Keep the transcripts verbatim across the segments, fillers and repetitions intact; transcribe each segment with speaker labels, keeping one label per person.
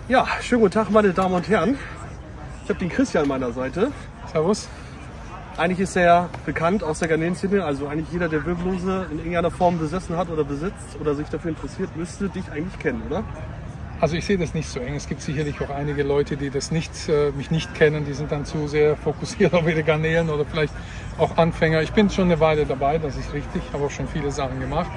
Speaker 1: Ja, schönen guten Tag, meine Damen und Herren. Ich habe den Christian an meiner Seite.
Speaker 2: Servus.
Speaker 1: Eigentlich ist er ja bekannt aus der Garnelenszene, also eigentlich jeder, der Wirbellose in irgendeiner Form besessen hat oder besitzt oder sich dafür interessiert, müsste dich eigentlich kennen, oder?
Speaker 2: Also ich sehe das nicht so eng. Es gibt sicherlich auch einige Leute, die das nicht, äh, mich nicht kennen. Die sind dann zu sehr fokussiert auf ihre Garnelen oder vielleicht auch Anfänger. Ich bin schon eine Weile dabei, das ist richtig. Ich habe auch schon viele Sachen gemacht.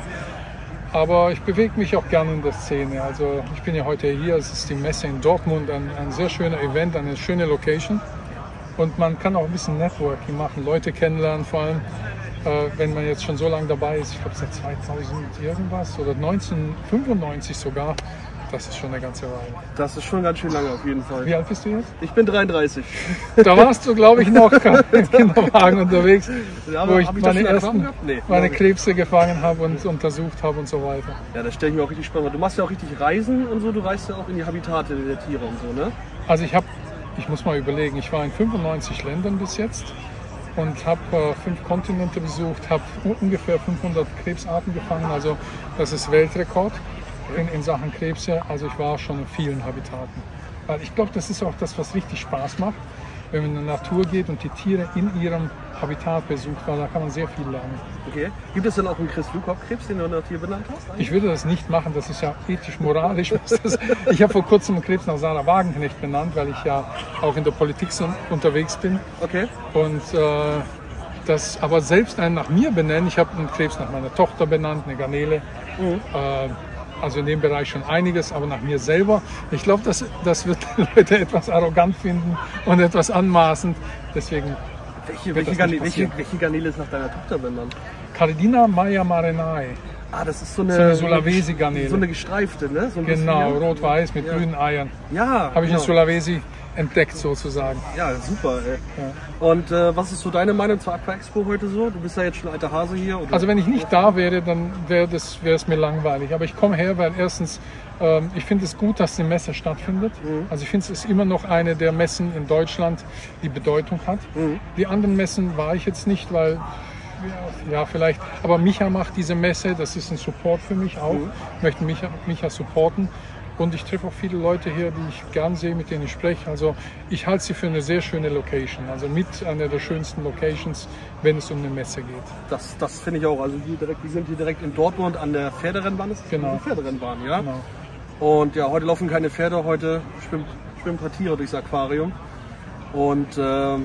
Speaker 2: Aber ich bewege mich auch gerne in der Szene. Also ich bin ja heute hier, es ist die Messe in Dortmund, ein, ein sehr schöner Event, eine schöne Location. Und man kann auch ein bisschen Networking machen, Leute kennenlernen, vor allem äh, wenn man jetzt schon so lange dabei ist, ich glaube seit zweitausend irgendwas oder neunzehnhundertfünfundneunzig sogar. Das ist schon eine ganze Weile.
Speaker 1: Das ist schon ganz schön lange auf jeden Fall.
Speaker 2: Wie alt bist du jetzt?
Speaker 1: Ich bin dreiunddreißig.
Speaker 2: Da warst du, glaube ich, noch im Kinderwagen unterwegs,
Speaker 1: Ja,
Speaker 2: wo ich,
Speaker 1: hab ich
Speaker 2: meine
Speaker 1: das schon
Speaker 2: ersten
Speaker 1: nee,
Speaker 2: meine Krebse gefangen habe und untersucht habe und so weiter.
Speaker 1: Ja, das stelle ich mir auch richtig spannend vor. Du machst ja auch richtig Reisen und so, du reist ja auch in die Habitate der Tiere und so, ne?
Speaker 2: Also ich habe, ich muss mal überlegen, ich war in fünfundneunzig Ländern bis jetzt und habe äh, fünf Kontinente besucht, habe ungefähr fünfhundert Krebsarten gefangen, also das ist Weltrekord. In, in Sachen Krebse, also ich war schon in vielen Habitaten. Weil ich glaube, das ist auch das, was richtig Spaß macht, wenn man in die Natur geht und die Tiere in ihrem Habitat besucht, weil da kann man sehr viel lernen.
Speaker 1: Okay. Gibt es denn auch einen Chris-Lukop-Krebs, den du nach dir benannt hast? Eigentlich?
Speaker 2: Ich würde das nicht machen, das ist ja ethisch, moralisch. Das, ich habe vor kurzem einen Krebs nach Sarah Wagenknecht benannt, weil ich ja auch in der Politik so unterwegs bin.
Speaker 1: Okay.
Speaker 2: Und äh, das, aber selbst einen nach mir benennen, ich habe einen Krebs nach meiner Tochter benannt, eine Garnele. Mhm. Äh, Also in dem Bereich schon einiges, aber nach mir selber. Ich glaube, das, das wird die Leute etwas arrogant finden und etwas anmaßend. Deswegen.
Speaker 1: Welche, welche, Garnele, welche, welche Garnele ist nach deiner Tochter benannt?
Speaker 2: Cardina Maya Marenai.
Speaker 1: Ah, das ist so eine,
Speaker 2: so eine Sulawesi-Garnele.
Speaker 1: So eine gestreifte, ne? So ein
Speaker 2: genau,
Speaker 1: bisschen,
Speaker 2: rot-weiß mit
Speaker 1: ja.
Speaker 2: grünen Eiern.
Speaker 1: Ja.
Speaker 2: Habe ich
Speaker 1: genau.
Speaker 2: in Sulawesi entdeckt sozusagen.
Speaker 1: Ja, super. Ey.
Speaker 2: Ja.
Speaker 1: Und äh, was ist so deine Meinung zur Aqua Expo heute so? Du bist ja jetzt schon alter Hase hier. Oder?
Speaker 2: Also wenn ich nicht da wäre, dann wäre es mir langweilig. Aber ich komme her, weil erstens, ähm, ich finde es gut, dass die Messe stattfindet. Mhm. Also ich finde es ist immer noch eine der Messen in Deutschland, die Bedeutung hat. Mhm. Die anderen Messen war ich jetzt nicht, weil, ja, ja vielleicht, aber Micha macht diese Messe, das ist ein Support für mich auch. Mhm. Ich möchte Micha, Micha supporten. Und ich treffe auch viele Leute hier, die ich gern sehe, mit denen ich spreche. Also ich halte sie für eine sehr schöne Location. Also mit einer der schönsten Locations, wenn es um eine Messe geht. Das,
Speaker 1: das finde ich auch. Also hier direkt, wir sind hier direkt in Dortmund an der Pferderennbahn. Das ist
Speaker 2: genau.
Speaker 1: Die Pferderennbahn, ja.
Speaker 2: Genau.
Speaker 1: Und ja, heute laufen keine Pferde, heute schwimmen, schwimmen ein paar Tiere durchs Aquarium. Und ähm,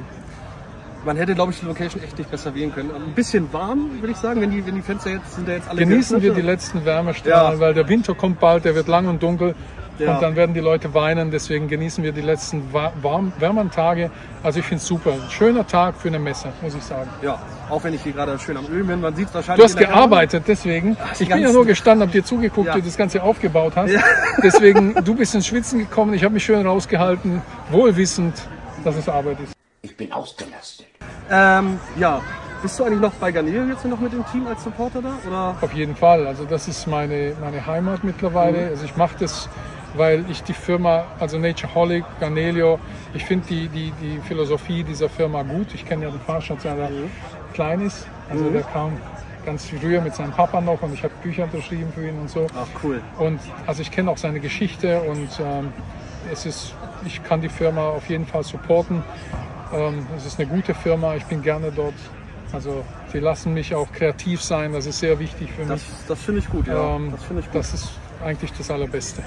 Speaker 1: man hätte, glaube ich, die Location echt nicht besser wählen können. Ein bisschen warm, würde ich sagen, wenn die, wenn die Fenster jetzt sind ja jetzt alle
Speaker 2: genießen wir
Speaker 1: oder?
Speaker 2: die letzten Wärmestrahlen, ja. Weil der Winter kommt bald, der wird lang und dunkel. Ja. Und dann werden die Leute weinen, deswegen genießen wir die letzten warm, wärmeren Tage. Also ich finde es super. Ein schöner Tag für eine Messe, muss ich sagen.
Speaker 1: Ja, auch wenn ich hier gerade schön am Ölen bin, man sieht es wahrscheinlich.
Speaker 2: Du hast gearbeitet, deswegen. Ach, ich bin ja nur gestanden, habe dir zugeguckt, ja. Wie du das Ganze aufgebaut hast. Ja. Deswegen, du bist ins Schwitzen gekommen, ich habe mich schön rausgehalten, wohlwissend, dass es Arbeit ist.
Speaker 3: Ich bin ausgelastet.
Speaker 1: Ähm, ja. Bist du eigentlich noch bei Garnele jetzt noch mit dem Team als Supporter da? Oder?
Speaker 2: Auf jeden Fall. Also das ist meine, meine Heimat mittlerweile. Mhm. Also ich mache das, weil ich die Firma, also Natureholic, Garnelio, ich finde die, die, die Philosophie dieser Firma gut. Ich kenne ja den Fahrstand, seit er mhm. klein ist. Also mhm. der kam ganz früher mit seinem Papa noch und ich habe Bücher unterschrieben für ihn und so.
Speaker 1: Ach cool.
Speaker 2: Und also ich kenne auch seine Geschichte und ähm, es ist, ich kann die Firma auf jeden Fall supporten. Ähm, es ist eine gute Firma, ich bin gerne dort. Also sie lassen mich auch kreativ sein, das ist sehr wichtig für
Speaker 1: das,
Speaker 2: mich.
Speaker 1: Das finde ich gut, ja.
Speaker 2: Ähm,
Speaker 1: das, find ich gut.
Speaker 2: Das ist eigentlich das Allerbeste.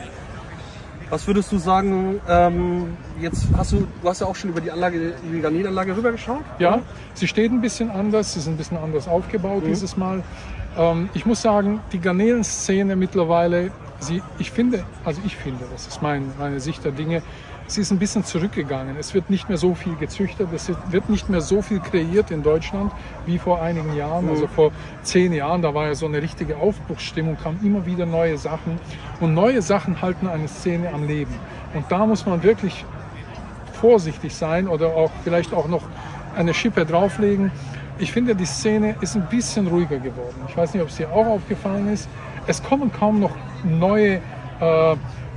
Speaker 1: Was würdest du sagen, ähm, jetzt hast du, du hast ja auch schon über die Anlage, über die Garnelenanlage rübergeschaut?
Speaker 2: Ja,
Speaker 1: oder?
Speaker 2: Sie steht ein bisschen anders, sie ist ein bisschen anders aufgebaut mhm. dieses Mal. Ähm, ich muss sagen, die Garnelenszene mittlerweile, sie, ich finde, also ich finde, das ist mein, meine Sicht der Dinge, sie ist ein bisschen zurückgegangen. Es wird nicht mehr so viel gezüchtet, es wird nicht mehr so viel kreiert in Deutschland wie vor einigen Jahren. Mhm. Also vor zehn Jahren, da war ja so eine richtige Aufbruchsstimmung, kamen immer wieder neue Sachen. Und neue Sachen halten eine Szene am Leben. Und da muss man wirklich vorsichtig sein oder auch vielleicht auch noch eine Schippe drauflegen. Ich finde, die Szene ist ein bisschen ruhiger geworden. Ich weiß nicht, ob es dir auch aufgefallen ist. Es kommen kaum noch neue äh,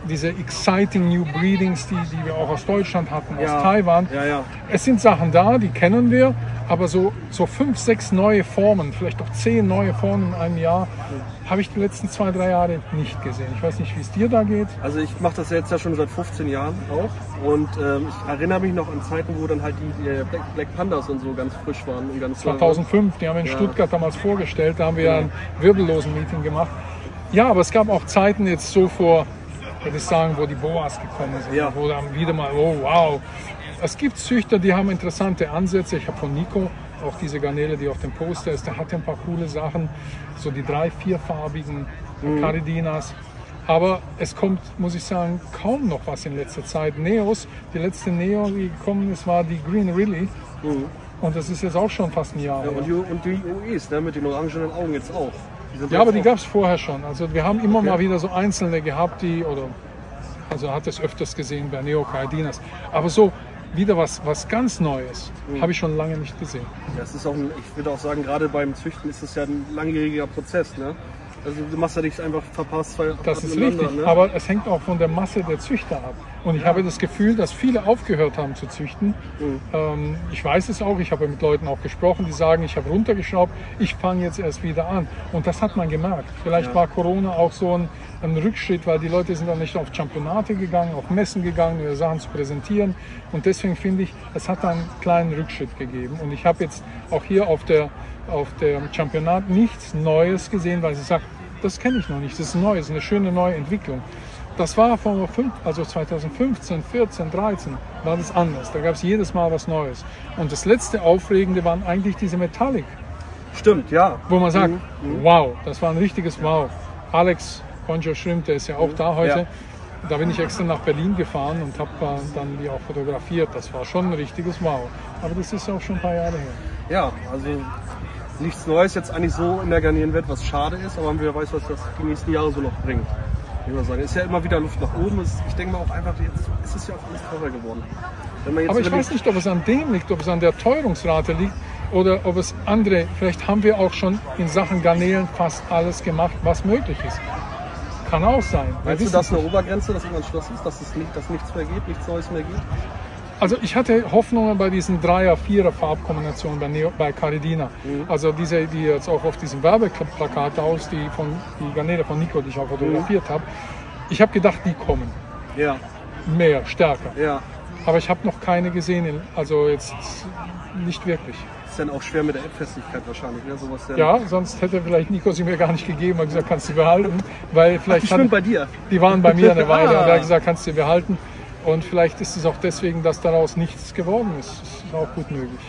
Speaker 2: diese exciting New Breedings, die, die wir auch aus Deutschland hatten,
Speaker 1: Ja.
Speaker 2: aus Taiwan.
Speaker 1: Ja, ja.
Speaker 2: Es sind Sachen da, die kennen wir, aber so, so fünf, sechs neue Formen, vielleicht auch zehn neue Formen in einem Jahr, habe ich die letzten zwei, drei Jahre nicht gesehen. Ich weiß nicht, wie es dir da geht.
Speaker 1: Also ich mache das jetzt ja schon seit fünfzehn Jahren auch und ähm, ich erinnere mich noch an Zeiten, wo dann halt die, die Black, Black Pandas und so ganz frisch waren. Und ganz
Speaker 2: zweitausendfünf, die haben wir in
Speaker 1: Ja.
Speaker 2: Stuttgart damals vorgestellt, da haben wir
Speaker 1: Ja.
Speaker 2: ein Wirbellosen-Meeting gemacht. Ja, aber es gab auch Zeiten jetzt so vor, würde ich sagen, wo die Boas gekommen sind,
Speaker 1: Ja.
Speaker 2: wo dann wieder mal, oh wow. Es gibt Züchter, die haben interessante Ansätze. Ich habe von Nico auch diese Garnele, die auf dem Poster ist, der hat ein paar coole Sachen, so die drei-, vierfarbigen
Speaker 1: Mhm.
Speaker 2: Caridinas. Aber es kommt, muss ich sagen, kaum noch was in letzter Zeit. Neos, die letzte Neo, die gekommen ist, war die Green Rilly.
Speaker 1: Mhm.
Speaker 2: Und das ist jetzt auch schon fast ein Jahr
Speaker 1: Ja,
Speaker 2: her.
Speaker 1: und, die, und die U Es, ne, mit den orangenen Augen jetzt auch. Die sind
Speaker 2: Ja,
Speaker 1: jetzt
Speaker 2: aber die
Speaker 1: auch-
Speaker 2: gab es vorher schon. Also wir haben immer
Speaker 1: Okay.
Speaker 2: mal wieder so einzelne gehabt, die, oder also hat es öfters gesehen bei Neo Caridinas. Aber so wieder was, was ganz Neues
Speaker 1: Mhm.
Speaker 2: habe ich schon lange nicht gesehen.
Speaker 1: Ja, es ist auch ein, ich würde auch sagen, gerade beim Züchten ist es ja ein langjähriger Prozess. Ne? Also du machst ja nicht einfach verpasst zwei
Speaker 2: Das ist
Speaker 1: aneinander,
Speaker 2: richtig,
Speaker 1: ne?
Speaker 2: aber es hängt auch von der Masse der Züchter ab. Und ich habe das Gefühl, dass viele aufgehört haben zu züchten.
Speaker 1: Mhm.
Speaker 2: Ähm, ich weiß es auch, ich habe mit Leuten auch gesprochen, die sagen, ich habe runtergeschraubt, ich fange jetzt erst wieder an. Und das hat man gemerkt. Vielleicht
Speaker 1: Ja.
Speaker 2: war Corona auch so ein, ein Rückschritt, weil die Leute sind dann nicht auf Championate gegangen, auf Messen gegangen, ihre Sachen zu präsentieren. Und deswegen finde ich, es hat einen kleinen Rückschritt gegeben. Und ich habe jetzt auch hier auf der, auf dem Championat nichts Neues gesehen, weil sie sagt, das kenne ich noch nicht, das ist neu, das ist eine schöne neue Entwicklung. Das war vor fünf, also zweitausendfünfzehn, vierzehn, dreizehn war das anders. Da gab es jedes Mal was Neues. Und das letzte Aufregende waren eigentlich diese Metallic,
Speaker 1: Stimmt, ja.
Speaker 2: wo man sagt,
Speaker 1: Mhm.
Speaker 2: wow, das war ein richtiges Wow. Alex Conjo Schrimp, der ist ja auch da heute.
Speaker 1: Ja.
Speaker 2: Da bin ich extra nach Berlin gefahren und habe dann die auch fotografiert. Das war schon ein richtiges Wow. Aber das ist auch schon ein paar Jahre her.
Speaker 1: Ja, also nichts Neues jetzt eigentlich so in der Garnelenwelt, was schade ist, aber wer weiß, was das die nächsten Jahre so noch bringt. Ich würde sagen, ist ja immer wieder Luft nach oben. Es- Ich denke mal auch einfach, jetzt ist es ja auch alles teurer geworden. Wenn man jetzt
Speaker 2: Aber ich
Speaker 1: überlegt-
Speaker 2: weiß nicht, ob es an dem liegt, ob es an der Teuerungsrate liegt oder ob es andere, vielleicht haben wir auch schon in Sachen Garnelen fast alles gemacht, was möglich ist. Kann auch sein. Wir
Speaker 1: Meinst du,
Speaker 2: wissen
Speaker 1: das
Speaker 2: es
Speaker 1: ist eine
Speaker 2: nicht.
Speaker 1: Obergrenze, dass irgendwann Schluss ist, dass, es nicht, dass nichts mehr geht, nichts Neues mehr geht?
Speaker 2: Also ich hatte Hoffnungen bei diesen Dreier-, Vierer Farbkombinationen bei, Neo, bei Caridina.
Speaker 1: Mhm.
Speaker 2: Also diese, die jetzt auch auf diesem Werbeplakat aus, die von die Garnele von Nico, die ich auch fotografiert habe. Ich habe gedacht, die kommen
Speaker 1: Ja,
Speaker 2: mehr, stärker.
Speaker 1: ja.
Speaker 2: Aber ich habe noch keine gesehen, in- also jetzt nicht wirklich.
Speaker 1: Ist dann auch schwer mit der App-Festigkeit wahrscheinlich, ne? Sowas dann-
Speaker 2: Ja, sonst hätte vielleicht Nico sie mir gar nicht gegeben und gesagt, kannst du behalten. Weil vielleicht
Speaker 1: Die schwimmt
Speaker 2: hat,
Speaker 1: bei dir.
Speaker 2: die waren bei mir eine Weile
Speaker 1: Ah.
Speaker 2: und er hat gesagt, kannst du behalten. Und vielleicht ist es auch deswegen, dass daraus nichts geworden ist. Das ist auch gut möglich.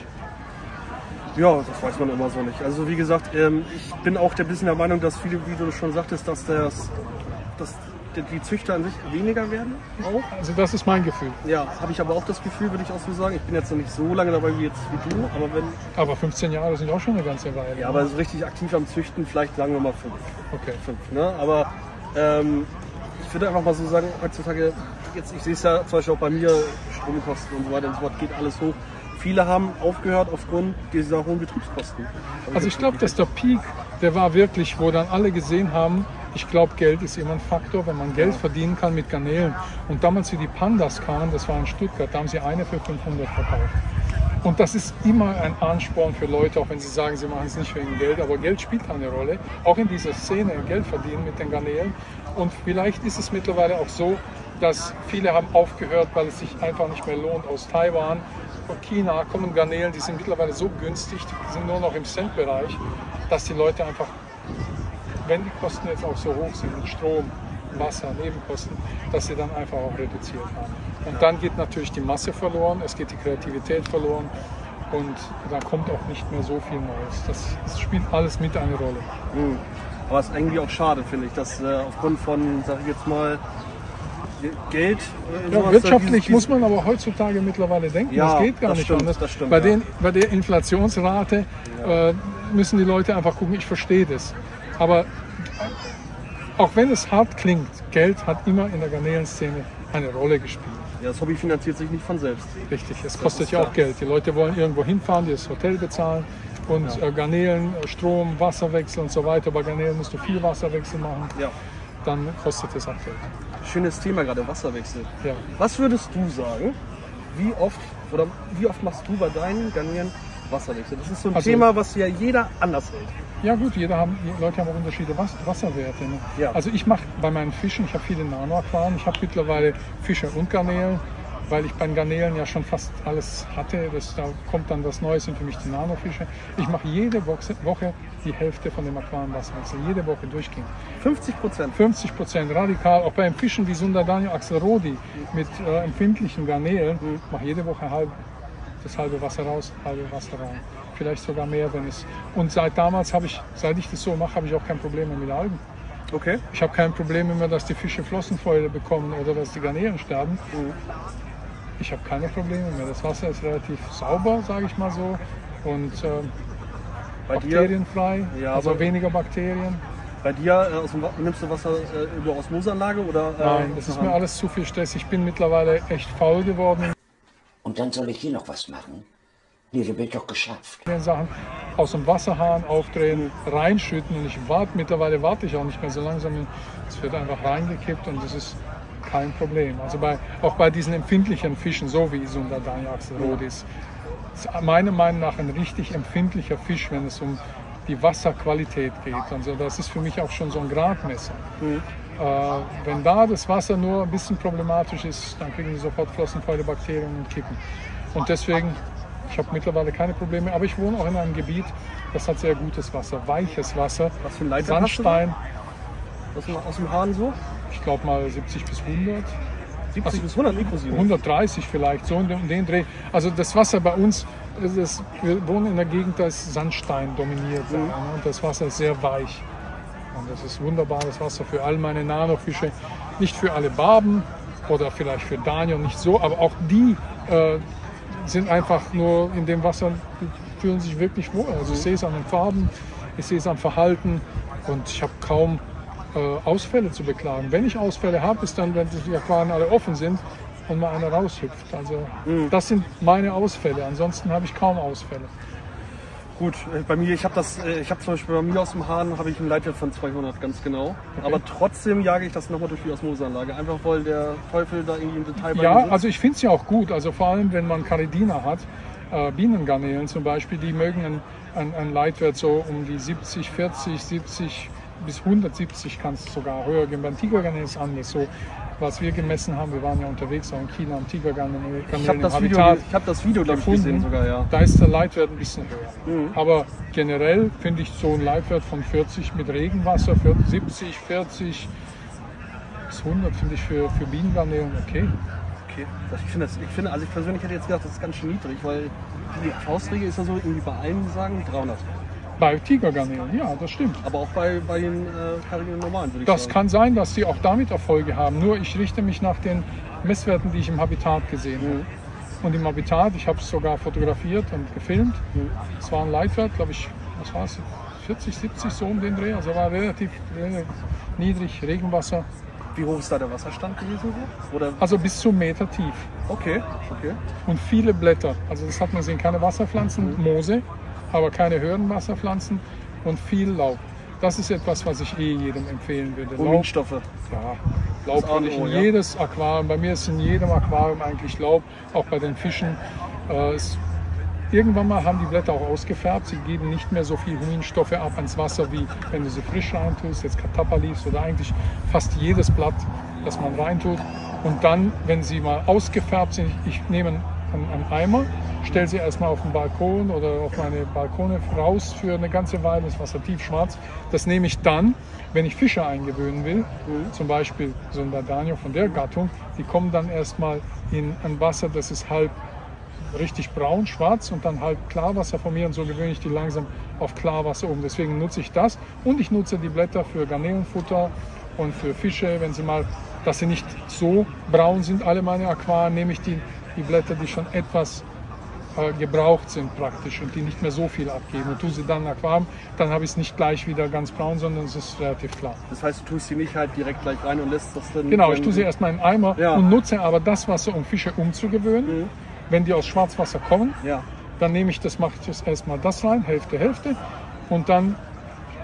Speaker 1: Ja, das weiß man immer so nicht. Also wie gesagt, ähm, ich bin auch der bisschen der Meinung, dass viele, wie du schon sagtest, dass, das, dass die- die Züchter an sich weniger werden. Auch.
Speaker 2: Also das ist mein Gefühl.
Speaker 1: Ja, habe ich aber auch das Gefühl, würde ich auch so sagen. Ich bin jetzt noch nicht so lange dabei wie jetzt wie du, aber wenn,
Speaker 2: Aber fünfzehn Jahre sind auch schon eine ganze Weile.
Speaker 1: ja, aber so richtig aktiv am Züchten, vielleicht sagen wir mal fünf.
Speaker 2: Okay.
Speaker 1: fünf ne? Aber ähm, ich würde einfach mal so sagen, heutzutage, jetzt, ich sehe es ja zum Beispiel auch bei mir, Stromkosten und so weiter und so fort, geht alles hoch. Viele haben aufgehört aufgrund dieser hohen Betriebskosten.
Speaker 2: Also ich glaube, dass der Peak, der war wirklich, wo dann alle gesehen haben, ich glaube, Geld ist immer ein Faktor, wenn man Geld verdienen kann mit Garnelen. Und damals, wie die Pandas kamen, das war in Stuttgart, da haben sie eine für fünfhundert verkauft. Und das ist immer ein Ansporn für Leute, auch wenn sie sagen, sie machen es nicht wegen Geld, aber Geld spielt eine Rolle, auch in dieser Szene, Geld verdienen mit den Garnelen. Und vielleicht ist es mittlerweile auch so, dass viele haben aufgehört, weil es sich einfach nicht mehr lohnt. Aus Taiwan, von China kommen Garnelen, die sind mittlerweile so günstig, die sind nur noch im Cent-Bereich, dass die Leute einfach, wenn die Kosten jetzt auch so hoch sind, mit Strom, Wasser, Nebenkosten, dass sie dann einfach auch reduziert haben. Und dann geht natürlich die Masse verloren, es geht die Kreativität verloren und dann kommt auch nicht mehr so viel Neues. Das, das spielt alles mit eine Rolle.
Speaker 1: Mhm. Aber es ist irgendwie auch schade, finde ich, dass äh, aufgrund von, sag ich jetzt mal, Geld. Äh,
Speaker 2: Ja,
Speaker 1: sowas,
Speaker 2: wirtschaftlich
Speaker 1: dieses-
Speaker 2: muss man aber heutzutage mittlerweile denken,
Speaker 1: Ja,
Speaker 2: das geht gar
Speaker 1: das
Speaker 2: nicht
Speaker 1: stimmt,
Speaker 2: anders.
Speaker 1: das stimmt,
Speaker 2: bei,
Speaker 1: ja.
Speaker 2: den, bei der Inflationsrate äh, müssen die Leute einfach gucken, ich verstehe das. Aber auch wenn es hart klingt, Geld hat immer in der Garnelenszene eine Rolle gespielt.
Speaker 1: Ja, das Hobby finanziert sich nicht von selbst.
Speaker 2: Richtig, es kostet
Speaker 1: ist
Speaker 2: ja auch
Speaker 1: klar.
Speaker 2: Geld. Die Leute wollen irgendwo hinfahren, die das Hotel bezahlen und
Speaker 1: Ja.
Speaker 2: äh, Garnelen, äh, Strom, Wasserwechsel und so weiter. Bei Garnelen musst du viel Wasserwechsel machen,
Speaker 1: Ja.
Speaker 2: dann kostet es auch Geld.
Speaker 1: Schönes Thema gerade, Wasserwechsel.
Speaker 2: Ja.
Speaker 1: Was würdest du sagen, wie oft oder wie oft machst du bei deinen Garnelen Wasserwechsel? Das ist so ein
Speaker 2: Also,
Speaker 1: Thema, was ja jeder anders hält.
Speaker 2: Ja gut, jeder haben, die Leute haben auch unterschiedliche Was Wasserwerte. Ne?
Speaker 1: Ja.
Speaker 2: Also ich mache bei meinen Fischen, ich habe viele Nano-Aquarien, ich habe mittlerweile Fische und Garnelen, weil ich bei den Garnelen ja schon fast alles hatte. Das, da kommt dann was Neues, sind für mich die Nanofische. Ich mache jede Woche die Hälfte von dem Aquarienwasserwechsel, jede Woche durchgehend.
Speaker 1: fünfzig Prozent?
Speaker 2: fünfzig Prozent, radikal. Auch bei den Fischen wie Sunderdania Axelrodi mit äh, empfindlichen Garnelen, mhm. mache jede Woche halb, das halbe Wasser raus, halbe Wasser rein. Vielleicht sogar mehr, wenn es... Und seit damals habe ich, seit ich das so mache, habe ich auch kein Problem mehr mit Algen.
Speaker 1: Okay.
Speaker 2: Ich habe kein Problem mehr, dass die Fische Flossenfäule bekommen oder dass die Garnelen sterben. Mhm. Ich habe keine Probleme mehr. Das Wasser ist relativ sauber, sage ich mal so, und äh,
Speaker 1: bei
Speaker 2: bakterienfrei,
Speaker 1: dir? Ja,
Speaker 2: also weniger Bakterien.
Speaker 1: Bei dir äh, aus dem, nimmst du Wasser äh, über Osmoseanlage oder? Äh,
Speaker 2: Nein, das ist mir alles zu viel Stress. Ich bin mittlerweile echt faul geworden.
Speaker 3: Und dann soll ich hier noch was machen? Nee, das wird doch geschafft.
Speaker 2: Sachen aus dem Wasserhahn aufdrehen, reinschütten, und ich warte, mittlerweile warte ich auch nicht mehr so langsam. Es wird einfach reingekippt und das ist kein Problem. Also bei, auch bei diesen empfindlichen Fischen, so wie Sunderdania Axelrodis, ist meiner Meinung nach ein richtig empfindlicher Fisch, wenn es um die Wasserqualität geht. Also das ist für mich auch schon so ein Gradmesser. Mhm. Äh, wenn da das Wasser nur ein bisschen problematisch ist, dann kriegen die sofort Flossenfäule, Bakterien und kippen. Und deswegen, ich habe mittlerweile keine Probleme, aber ich wohne auch in einem Gebiet, das hat sehr gutes Wasser, weiches Wasser,
Speaker 1: was für ein Leitwert
Speaker 2: Sandstein.
Speaker 1: Hast du aus dem Hahn so?
Speaker 2: Ich glaube mal siebzig bis hundert.
Speaker 1: siebzig
Speaker 2: also
Speaker 1: bis hundert Mikrosievert?
Speaker 2: hundertdreißig vielleicht, so in den, in den Dreh. Also das Wasser bei uns, das ist, wir wohnen in der Gegend, da ist Sandstein dominiert. Mhm. Ja, und das Wasser ist sehr weich. Und das ist wunderbares Wasser für all meine Nanofische. Nicht für alle Barben oder vielleicht für Daniel nicht so, aber auch die äh, sind einfach nur in dem Wasser, fühlen sich wirklich wohl. Also ich sehe es an den Farben, ich sehe es am Verhalten und ich habe kaum äh, Ausfälle zu beklagen. Wenn ich Ausfälle habe, ist dann, wenn die Aquarien alle offen sind und mal einer raushüpft. Also mhm. das sind meine Ausfälle. Ansonsten habe ich kaum Ausfälle.
Speaker 1: Gut, bei mir, ich habe das, ich habe zum Beispiel bei mir aus dem Hahn habe ich einen Leitwert von zweihundert, ganz genau. Okay. Aber trotzdem jage ich das nochmal durch die Osmoseanlage, einfach weil der Teufel da irgendwie im Detail bei
Speaker 2: Ja,
Speaker 1: mir sitzt.
Speaker 2: Also ich finde es ja auch gut, also vor allem wenn man Caridina hat, äh, Bienengarnelen zum Beispiel, die mögen einen, einen, einen Leitwert so um die siebzig, vierzig, siebzig bis hundertsiebzig, kann es sogar höher gehen. Beim Tigergarnelen ist es anders. So, was wir gemessen haben, wir waren ja unterwegs auch in China am Tigergarnelen
Speaker 1: ich habe das, hab das Video glaube ich gesehen sogar, ja.
Speaker 2: Da ist der Leitwert ein bisschen höher.
Speaker 1: Mhm.
Speaker 2: Aber generell finde ich so einen Leitwert von vierzig mit Regenwasser, siebzig, vierzig bis hundert finde ich für, für Bienengarnelen okay.
Speaker 1: Okay, ich finde, ich finde, also ich persönlich hätte jetzt gedacht, das ist ganz schön niedrig, weil die Faustregel ist ja so, irgendwie bei allen sagen dreihundert.
Speaker 2: Bei Tigergarnelen, ja, das stimmt.
Speaker 1: Aber auch bei, bei den äh, Caridina normalen, würde ich
Speaker 2: das
Speaker 1: sagen.
Speaker 2: Das kann sein, dass sie auch damit Erfolge haben. Nur ich richte mich nach den Messwerten, die ich im Habitat gesehen mhm. habe. Und im Habitat, ich habe es sogar fotografiert und gefilmt. Es mhm. war ein Leitwert, glaube ich, was war es, vierzig, siebzig so um den Dreh. Also war relativ, relativ niedrig, Regenwasser.
Speaker 1: Wie hoch ist da der Wasserstand gewesen? Oder?
Speaker 2: Also bis zu einem Meter tief.
Speaker 1: Okay, okay.
Speaker 2: Und viele Blätter. Also das hat man gesehen, keine Wasserpflanzen, mhm. Moose, aber keine höheren Wasserpflanzen und viel Laub. Das ist etwas, was ich eh jedem empfehlen würde.
Speaker 1: Huminstoffe.
Speaker 2: Ja, Laub würde ich in ja. jedes Aquarium, bei mir ist in jedem Aquarium eigentlich Laub, auch bei den Fischen. Äh, es, irgendwann mal haben die Blätter auch ausgefärbt, sie geben nicht mehr so viel Huminstoffe ab ans Wasser, wie wenn du sie frisch reintust, jetzt Catappa Leaves oder eigentlich fast jedes Blatt, das man reintut. Und dann, wenn sie mal ausgefärbt sind, ich nehme einen, einen Eimer, stelle sie erstmal auf den Balkon oder auf meine Balkone raus für eine ganze Weile, das Wasser tiefschwarz. Das nehme ich dann, wenn ich Fische eingewöhnen will, mhm. zum Beispiel so ein Sunderdania von der Gattung, die kommen dann erstmal in ein Wasser, das ist halb richtig braun, schwarz und dann halb Klarwasser von mir und so gewöhne ich die langsam auf Klarwasser um. Deswegen nutze ich das und ich nutze die Blätter für Garnelenfutter und für Fische, wenn sie mal, dass sie nicht so braun sind, alle meine Aquarien, nehme ich die, die Blätter, die schon etwas gebraucht sind praktisch und die nicht mehr so viel abgeben und tue sie dann Aquarium, dann habe ich es nicht gleich wieder ganz braun, sondern es ist relativ klar.
Speaker 1: Das heißt, du tust sie nicht halt direkt gleich rein und lässt das dann...
Speaker 2: Genau, ich tue sie erstmal in einen Eimer
Speaker 1: ja.
Speaker 2: und nutze aber das Wasser, um Fische umzugewöhnen. Mhm. Wenn die aus Schwarzwasser kommen,
Speaker 1: ja.
Speaker 2: dann nehme ich das, mache ich das erstmal das rein, Hälfte, Hälfte und dann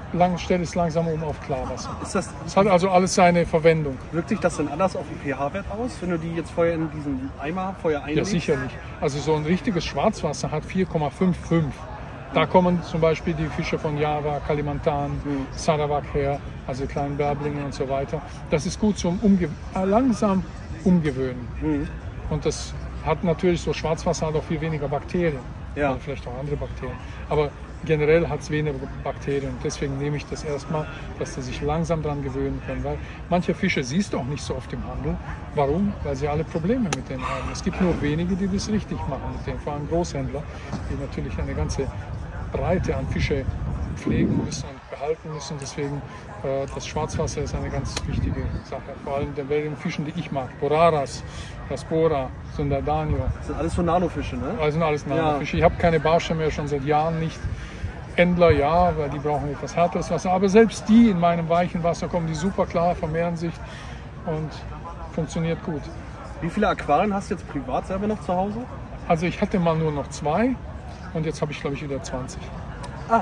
Speaker 2: lang, stelle es langsam um auf Klarwasser.
Speaker 1: Ist das,
Speaker 2: Es hat also alles seine Verwendung.
Speaker 1: wirkt sich das denn anders auf den pH-Wert aus, wenn du die jetzt vorher in diesen Eimer vorher
Speaker 2: Ja,
Speaker 1: einlegst?
Speaker 2: sicherlich. Also so ein richtiges Schwarzwasser hat vier Komma fünfundfünfzig. Da kommen zum Beispiel die Fische von Java, Kalimantan,
Speaker 1: Mhm.
Speaker 2: Sarawak her, also kleinen Bärblinge und so weiter. Das ist gut zum Umge äh, langsam umgewöhnen.
Speaker 1: Mhm.
Speaker 2: Und das hat natürlich, so Schwarzwasser hat auch viel weniger Bakterien.
Speaker 1: Ja.
Speaker 2: Oder vielleicht auch andere Bakterien. Aber generell hat es weniger Bakterien. Deswegen nehme ich das erstmal, dass sie sich langsam daran gewöhnen können. Weil manche Fische siehst du auch nicht so oft im Handel. Warum? Weil sie alle Probleme mit denen haben. Es gibt nur wenige, die das richtig machen mit denen. Vor allem Großhändler, die natürlich eine ganze Breite an Fische pflegen müssen und behalten müssen. Deswegen äh, das Schwarzwasser ist eine ganz wichtige Sache. Vor allem den Fischen, die ich mag. Boraras, Rasbora, Sundardanio.
Speaker 1: Das sind alles so Nanofische, ne?
Speaker 2: Das sind alles
Speaker 1: Ja.
Speaker 2: Nanofische. Ich habe keine Barsche mehr, schon seit Jahren nicht. Endler ja, weil die brauchen etwas härteres Wasser. Aber selbst die in meinem weichen Wasser kommen die super klar, vermehren sich und funktioniert gut.
Speaker 1: Wie viele Aquarien hast du jetzt privat selber noch zu Hause?
Speaker 2: Also ich hatte mal nur noch zwei und jetzt habe ich glaube ich wieder zwanzig.
Speaker 1: Ah.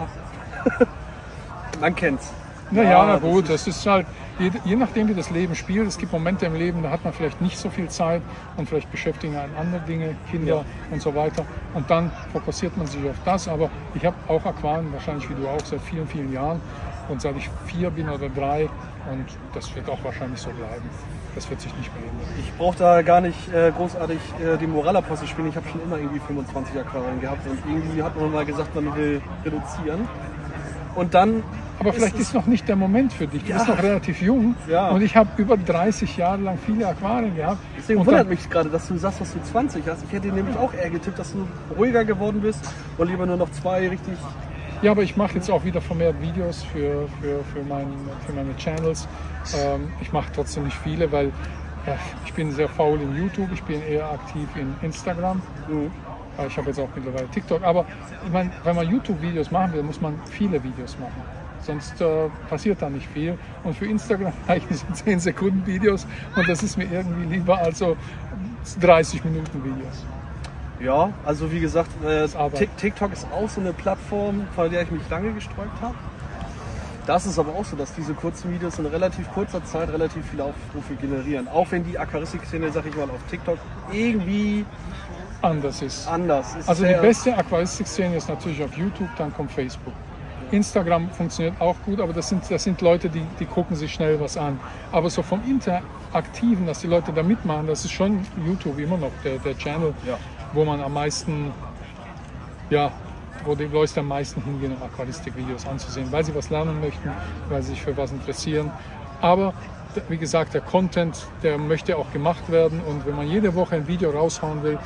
Speaker 1: Man kennt's.
Speaker 2: Naja,
Speaker 1: Ja,
Speaker 2: na
Speaker 1: das
Speaker 2: gut, das ist halt, je, je nachdem wie das Leben spielt, es gibt Momente im Leben, da hat man vielleicht nicht so viel Zeit und vielleicht beschäftigen einen andere Dinge, Kinder
Speaker 1: Ja.
Speaker 2: und so weiter. Und dann fokussiert man sich auf das. Aber ich habe auch Aquarien, wahrscheinlich wie du auch, seit vielen, vielen Jahren. Und seit ich vier bin oder drei und das wird auch wahrscheinlich so bleiben. Das wird sich nicht mehr ändern.
Speaker 1: Ich brauche da gar nicht äh, großartig äh, die Moralapostel spielen. Ich habe schon immer irgendwie fünfundzwanzig Aquarien gehabt und irgendwie hat man mal gesagt, man will reduzieren. Und dann
Speaker 2: Aber vielleicht ist noch nicht der Moment für dich. Du
Speaker 1: Ja.
Speaker 2: bist noch relativ jung
Speaker 1: Ja.
Speaker 2: und ich habe über dreißig Jahre lang viele Aquarien gehabt.
Speaker 1: Deswegen
Speaker 2: und
Speaker 1: wundert
Speaker 2: dann,
Speaker 1: mich gerade, dass du sagst, dass du zwanzig hast. Ich hätte dir nämlich auch eher getippt, dass du ruhiger geworden bist und lieber nur noch zwei richtig.
Speaker 2: Ja, aber ich mache jetzt auch wieder vermehrt Videos für, für, für, mein, für meine Channels. Ähm, ich mache trotzdem nicht viele, weil ja, ich bin sehr faul in YouTube. Ich bin eher aktiv in Instagram.
Speaker 1: Mhm.
Speaker 2: Äh, Ich habe jetzt auch mittlerweile TikTok. Aber ich mein, wenn man YouTube-Videos machen will, muss man viele Videos machen. Sonst äh, passiert da nicht viel. Und für Instagram reichen so zehn Sekunden Videos. Und das ist mir irgendwie lieber als so dreißig Minuten Videos.
Speaker 1: Ja, also wie gesagt, äh,
Speaker 2: Arbeit.
Speaker 1: Tik- TikTok ist auch so eine Plattform, von der ich mich lange gesträubt habe. Das ist aber auch so, dass diese kurzen Videos in relativ kurzer Zeit relativ viele Aufrufe generieren. Auch wenn die Aquaristik-Szene, sag ich mal, auf TikTok irgendwie
Speaker 2: Anders ist.
Speaker 1: anders ist.
Speaker 2: Also die
Speaker 1: sehr-
Speaker 2: beste Aquaristik-Szene ist natürlich auf YouTube, dann kommt Facebook. Instagram funktioniert auch gut, aber das sind, das sind Leute, die, die gucken sich schnell was an. Aber so vom Interaktiven, dass die Leute da mitmachen, das ist schon YouTube immer noch der, der Channel,
Speaker 1: Ja.
Speaker 2: wo man am meisten, ja, wo die Leute am meisten hingehen, um Aquaristik-Videos anzusehen, weil sie was lernen möchten, weil sie sich für was interessieren. Aber d- wie gesagt, der Content, der möchte auch gemacht werden und wenn man jede Woche ein Video raushauen will,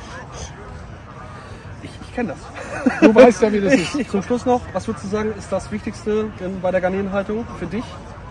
Speaker 1: Ich, ich kenne das.
Speaker 2: du weißt ja, wie das ist.
Speaker 1: Zum Schluss noch, was würdest du sagen, ist das Wichtigste denn bei der Garnelenhaltung für dich?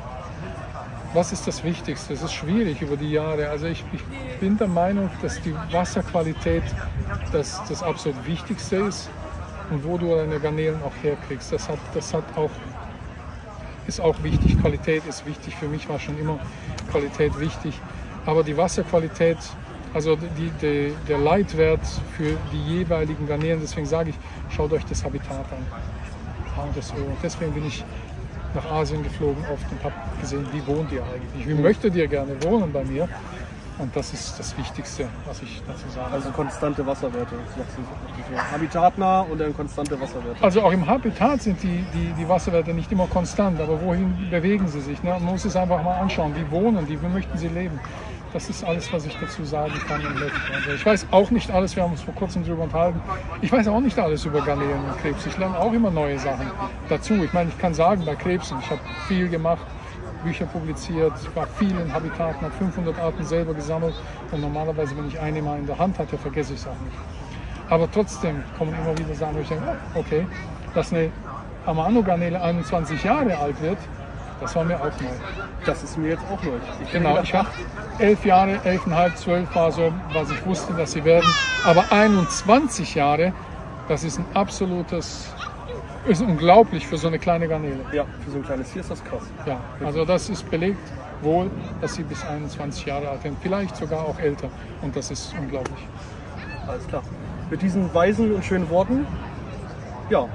Speaker 2: Was ist das Wichtigste? Es ist schwierig über die Jahre. Also ich, ich bin der Meinung, dass die Wasserqualität das, das absolut Wichtigste ist und wo du deine Garnelen auch herkriegst. Das, hat, das hat auch, ist auch wichtig. Qualität ist wichtig. Für mich war schon immer Qualität wichtig. Aber die Wasserqualität, also die, die, der Leitwert für die jeweiligen Garnelen, deswegen sage ich, schaut euch das Habitat an. Ja, und das, und deswegen bin ich nach Asien geflogen oft und habe gesehen, wie wohnt ihr eigentlich? Wie möchtet ihr gerne wohnen bei mir? Und das ist das Wichtigste, was ich dazu sage.
Speaker 1: Also konstante Wasserwerte. sagst du so. Habitatnah und dann konstante Wasserwerte.
Speaker 2: Also auch im Habitat sind die, die, die Wasserwerte nicht immer konstant, aber wohin bewegen sie sich? Ne? Man muss es einfach mal anschauen, wie wohnen die, wie möchten sie leben. Das ist alles, was ich dazu sagen kann und möchte. Also ich weiß auch nicht alles, wir haben uns vor kurzem darüber unterhalten, ich weiß auch nicht alles über Garnelen und Krebs. Ich lerne auch immer neue Sachen dazu. Ich meine, ich kann sagen, bei Krebsen, ich habe viel gemacht, Bücher publiziert, war viel in Habitaten, habe fünfhundert Arten selber gesammelt und normalerweise, wenn ich eine mal in der Hand hatte, vergesse ich es auch nicht. Aber trotzdem kommen immer wieder Sachen, wo ich denke, oh, okay, dass eine Amano-Garnele einundzwanzig Jahre alt wird, das war mir auch neu.
Speaker 1: Das ist mir jetzt auch neu. Ich
Speaker 2: Genau, ich habe elf Jahre, elfeinhalb, zwölf war so, was ich wusste, dass sie werden. Aber einundzwanzig Jahre, das ist ein absolutes, ist unglaublich für so eine kleine Garnele.
Speaker 1: Ja, für so ein kleines Tier ist das krass.
Speaker 2: Ja, also das ist belegt wohl, dass sie bis einundzwanzig Jahre alt sind, vielleicht sogar auch älter. Und das ist unglaublich.
Speaker 1: Alles klar. Mit diesen weisen und schönen Worten, ja,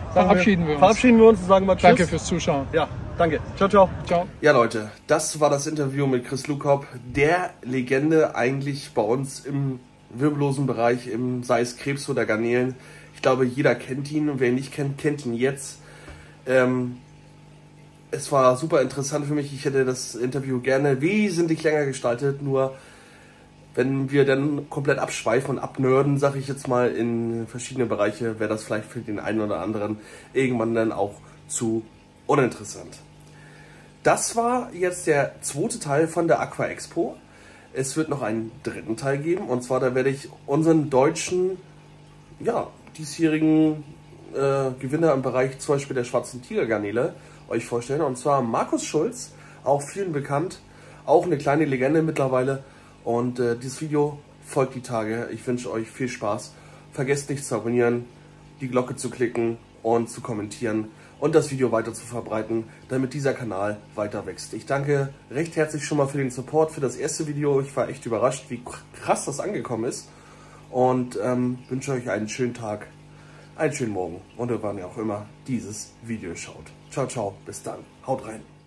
Speaker 2: Dann verabschieden wir uns.
Speaker 1: Verabschieden wir uns und sagen mal Tschüss.
Speaker 2: Danke fürs Zuschauen.
Speaker 1: Ja, danke. Ciao, ciao.
Speaker 2: Ciao.
Speaker 4: Ja, Leute, das war das Interview mit Chris Lukop, der Legende eigentlich bei uns im wirbellosen Bereich, im, sei es Krebs oder Garnelen. Ich glaube, jeder kennt ihn und wer ihn nicht kennt, kennt ihn jetzt. Ähm, es war super interessant für mich. Ich hätte das Interview gerne wesentlich länger gestaltet, nur wenn wir dann komplett abschweifen und abnörden, sage ich jetzt mal, in verschiedene Bereiche, wäre das vielleicht für den einen oder anderen irgendwann dann auch zu uninteressant. Das war jetzt der zweite Teil von der Aqua Expo. Es wird noch einen dritten Teil geben, und zwar da werde ich unseren deutschen, ja, diesjährigen äh, Gewinner im Bereich zum Beispiel der schwarzen Tigergarnele euch vorstellen, und zwar Markus Schulz, auch vielen bekannt, auch eine kleine Legende mittlerweile. Und äh, dieses Video folgt die Tage. Ich wünsche euch viel Spaß. Vergesst nicht zu abonnieren, die Glocke zu klicken und zu kommentieren und das Video weiter zu verbreiten, damit dieser Kanal weiter wächst. Ich danke recht herzlich schon mal für den Support für das erste Video. Ich war echt überrascht, wie krass das angekommen ist. Und ähm, wünsche euch einen schönen Tag, einen schönen Morgen und wann ihr auch immer dieses Video schaut. Ciao, ciao, bis dann. Haut rein.